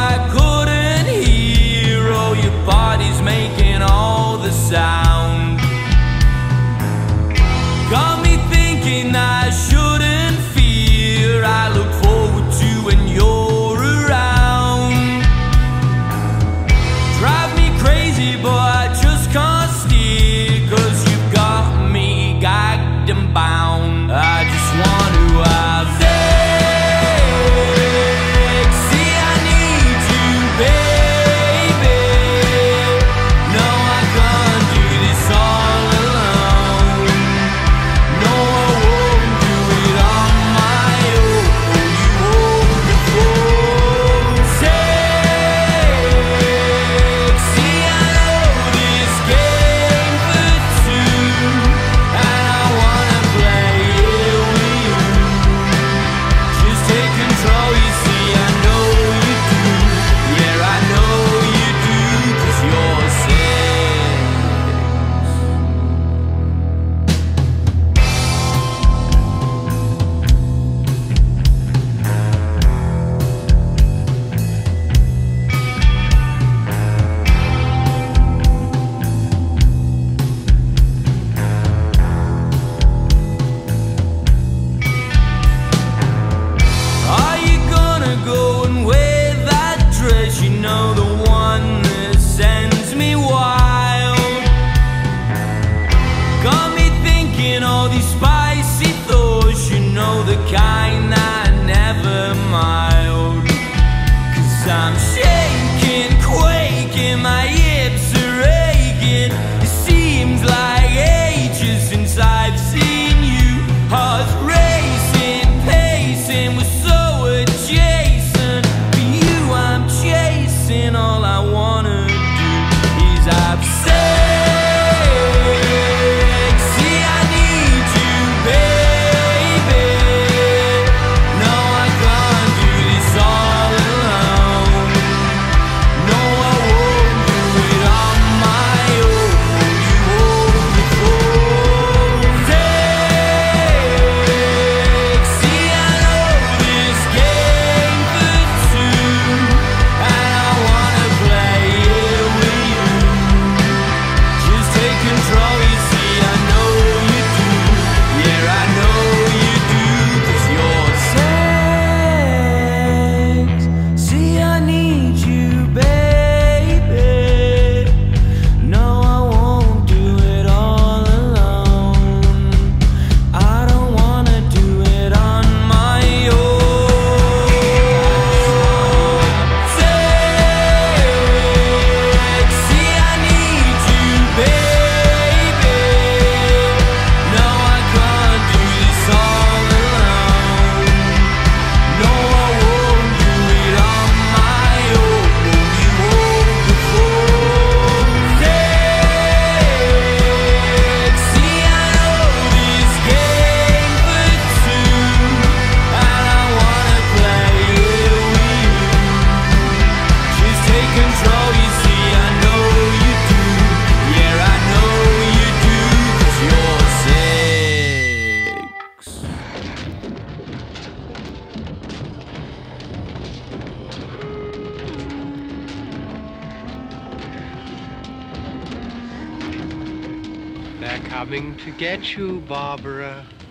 I couldn't hear. Oh, your body's making all the sound. Got me thinking I shouldn't fear. I look forward to when you're around. Drive me crazy, but I just can't steer, 'cause you've got me gagged and bound. I just want to have sex. See, I need you, baby. No, I can't do this all alone. No, I won't do it on my own. You hold the phone. Sex. See, I know this game for two, and I wanna play it with you. Just take control, you see, I know you do. Yeah, I know you do, 'cause you're sex. Are you gonna go and wear that dress? You know, the one that sends me wild. Got me thinking all these spicy thoughts. You know, the kind that never mild. 'Cause I'm shaking, quaking, my hips are aching. It seems like ages since I've seen you. Heart's racing, pacing, we're so adjacent. For you I'm chasing, all I wanna do is have sex. See, I need you, baby. No, I can't do this all alone. No, I won't do it on my own. You hold the phone. Sex. See, I know this game for two, and I wanna play it with you. Just take control, you see, I know you do. Yeah, I know you do, 'cause you're sex. See, I need you, baby. No, I won't do it all alone. I don't wanna do it on my own. Sex. See, I need you, baby. No, I can't do this all alone. No, I won't do it on my own. You hold the phone. Sex. See, I know this game for two, and I wanna play it with you. Just take control, you see, I know you do. Yeah, I know you do, 'cause you're sex. They're coming to get you, Barbara.